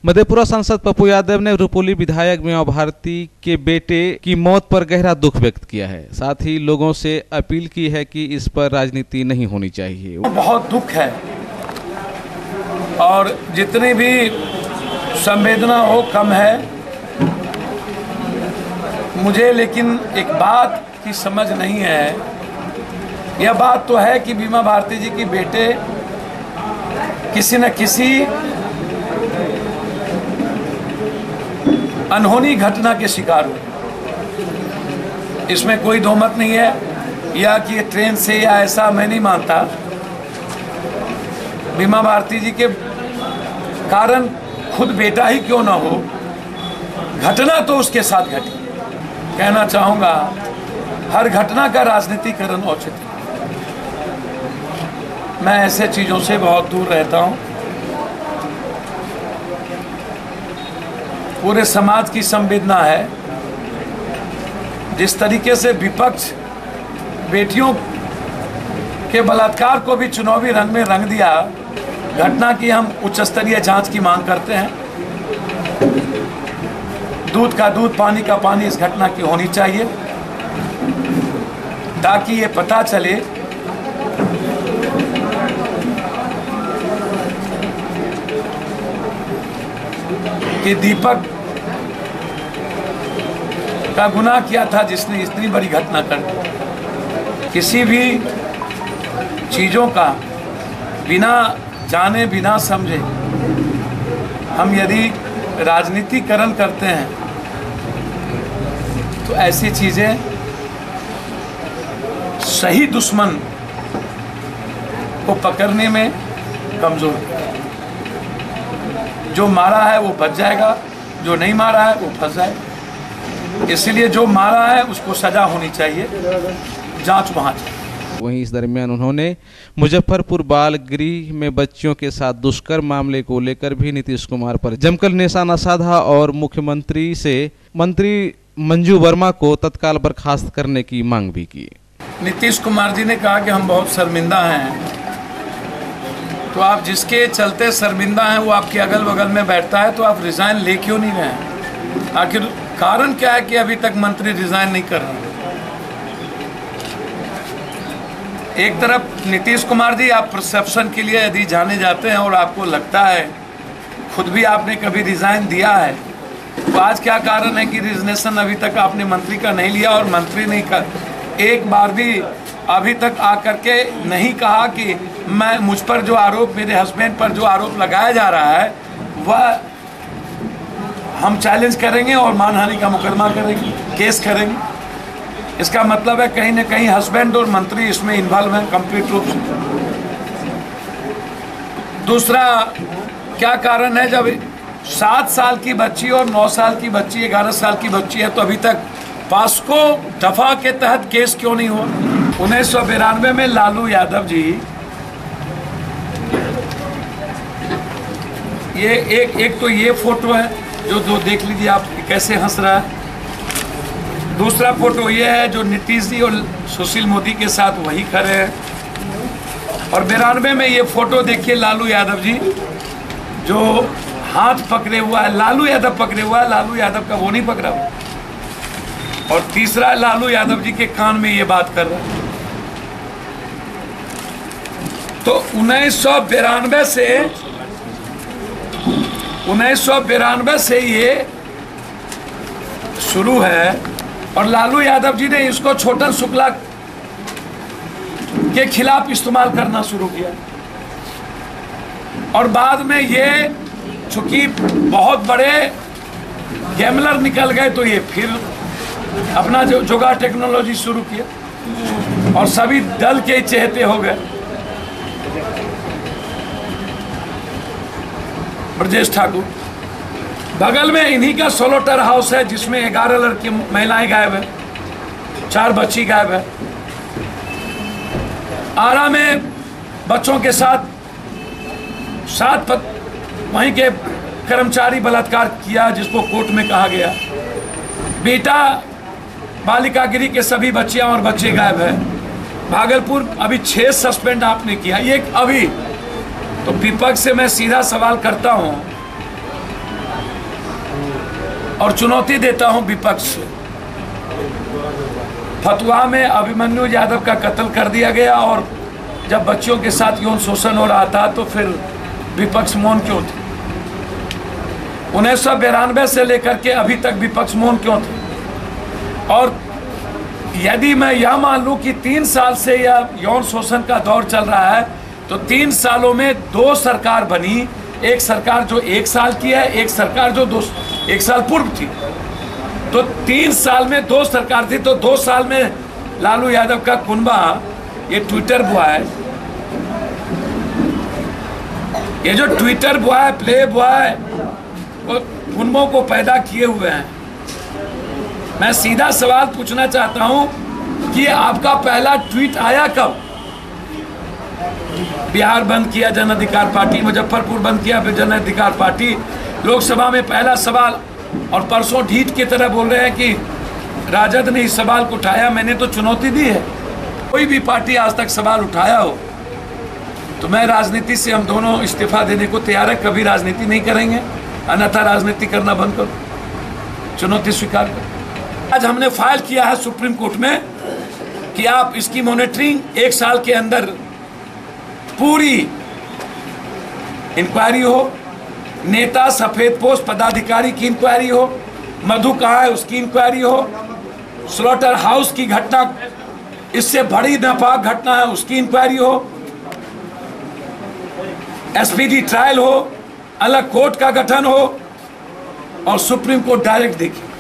मधेपुरा सांसद पप्पू यादव ने रुपोली विधायक मीमा भारती के बेटे की मौत पर गहरा दुख व्यक्त किया है। साथ ही लोगों से अपील की है कि इस पर राजनीति नहीं होनी चाहिए। बहुत दुख है और जितनी भी संवेदना हो कम है मुझे, लेकिन एक बात की समझ नहीं है। यह बात तो है कि मीमा भारती जी की बेटे किसी न किसी अनहोनी घटना के शिकार हुए, इसमें कोई दो मत नहीं है। या कि ट्रेन से या ऐसा मैं नहीं मानता। मीमा भारती जी के कारण खुद बेटा ही क्यों ना हो, घटना तो उसके साथ घटी। कहना चाहूँगा हर घटना का राजनीतिकरण औचित्य। मैं ऐसे चीज़ों से बहुत दूर रहता हूँ। पूरे समाज की संवेदना है। जिस तरीके से विपक्ष बेटियों के बलात्कार को भी चुनावी रंग में रंग दिया, घटना की हम उच्च स्तरीय जांच की मांग करते हैं। दूध का दूध, पानी का पानी इस घटना की होनी चाहिए, ताकि ये पता चले कि दीपक का गुनाह किया था जिसने इतनी बड़ी घटना कर दी। किसी भी चीज़ों का बिना जाने बिना समझे हम यदि राजनीतिकरण करते हैं तो ऐसी चीज़ें सही दुश्मन को पकड़ने में कमज़ोर। जो मारा है वो बच जाएगा, जो नहीं मारा है वो फंस जाएगा। इसलिए जो मारा है उसको सजा होनी चाहिए, जांच वहाँ चाहिए। वहीं इस दरमियान उन्होंने मुजफ्फरपुर बाल गृह में बच्चियों के साथ दुष्कर्म मामले को लेकर भी नीतीश कुमार पर जमकर निशाना साधा और मुख्यमंत्री से मंत्री मंजू वर्मा को तत्काल बर्खास्त करने की मांग भी की। नीतीश कुमार जी ने कहा कि हम बहुत शर्मिंदा हैं। तो आप जिसके चलते शर्मिंदा हैं वो आपके अगल बगल में बैठता है, तो आप रिजाइन ले क्यों नहीं रहे हैं? आखिर कारण क्या है कि अभी तक मंत्री रिजाइन नहीं कर रहे? एक तरफ नीतीश कुमार जी, आप परसेप्शन के लिए यदि जाने जाते हैं और आपको लगता है खुद भी आपने कभी रिजाइन दिया है, तो आज क्या कारण है कि रिजनेशन अभी तक आपने मंत्री का नहीं लिया? और मंत्री नहीं कर, एक बार भी अभी तक आकर के नहीं कहा कि मैं मुझ पर जो आरोप, मेरे हस्बैंड पर जो आरोप लगाया जा रहा है वह हम चैलेंज करेंगे और मानहानि का मुकदमा करेंगे, केस करेंगे। इसका मतलब है कहीं ना कहीं हस्बैंड और मंत्री इसमें इन्वॉल्व हैं कंप्लीट रूप से। दूसरा क्या कारण है, जब 7 साल की बच्ची और 9 साल की बच्ची, 11 साल की बच्ची है, तो अभी तक पास्को दफा के तहत केस क्यों नहीं हुआ? 1992 में लालू यादव जी, ये एक तो ये फोटो है जो देख लीजिए आप कैसे हंस रहा है। दूसरा फोटो ये है जो नीतीश जी और सुशील मोदी के साथ वही खड़े हैं। और 92 में ये फोटो देखिए लालू यादव जी जो हाथ पकड़े हुआ है, लालू यादव पकड़े हुआ है, लालू यादव का वो नहीं पकड़ा हुआ। और तीसरा लालू यादव जी के कान में ये बात कर रहा है। तो 1992 से ये शुरू है और लालू यादव जी ने इसको छोटन शुक्ला के खिलाफ इस्तेमाल करना शुरू किया। और बाद में ये चूंकि बहुत बड़े गैमलर निकल गए तो ये फिर अपना जो जुगाड़ टेक्नोलॉजी शुरू किया और सभी दल के चहेते हो गए। ब्रजेश ठाकुर, बगल में इन्हीं का सोलोटर हाउस है जिसमें 11 लड़की महिलाएं गायब है, 4 बच्ची गायब है। आरा में बच्चों के साथ 7 वहीं के कर्मचारी बलात्कार किया जिसको कोर्ट में कहा गया। बेटा बालिका गृह के सभी बच्चियां और बच्चे गायब है। भागलपुर अभी 6 सस्पेंड आपने किया, ये अभी। तो विपक्ष से मैं सीधा सवाल करता हूं और चुनौती देता हूं विपक्ष से। फतवा में अभिमन्यु यादव का कत्ल कर दिया गया और जब बच्चियों के साथ यौन शोषण हो रहा था तो फिर विपक्ष मौन क्यों थे? 1992 से लेकर के अभी तक विपक्ष मौन क्यों थे? और यदि मैं यह मान लूं कि 3 साल से यह यौन शोषण का दौर चल रहा है तो 3 सालों में 2 सरकार बनी, एक सरकार जो 1 साल की है, एक सरकार जो 1 साल पूर्व थी। तो 3 साल में 2 सरकार थी, तो 2 साल में लालू यादव का कुनबा, ये ट्विटर बॉय, ये जो ट्विटर बॉय, प्ले बॉय, वो कुनबों को पैदा किए हुए हैं। मैं सीधा सवाल पूछना चाहता हूं कि आपका पहला ट्वीट आया कब? बिहार बंद किया जन अधिकार पार्टी, मुजफ्फरपुर बंद किया जन अधिकार पार्टी, लोकसभा में पहला सवाल, और परसों ढीठ की तरह बोल रहे हैं कि राजद ने इस सवाल को उठाया। मैंने तो चुनौती दी है, कोई भी पार्टी आज तक सवाल उठाया हो तो मैं राजनीति से, हम दोनों इस्तीफा देने को तैयार है, कभी राजनीति नहीं करेंगे, अन्यथा राजनीति करना बंद करो, चुनौती स्वीकार करो। आज हमने फाइल किया है सुप्रीम कोर्ट में कि आप इसकी मॉनिटरिंग 1 साल के अंदर पूरी इंक्वायरी हो, नेता सफेद पोस्ट पदाधिकारी की इंक्वायरी हो, मधु कहाँ है उसकी इंक्वायरी हो, स्लॉटर हाउस की घटना, इससे बड़ी नापाक घटना है, उसकी इंक्वायरी हो, एसपीडी ट्रायल हो, अलग कोर्ट का गठन हो और सुप्रीम कोर्ट डायरेक्ट देखिए।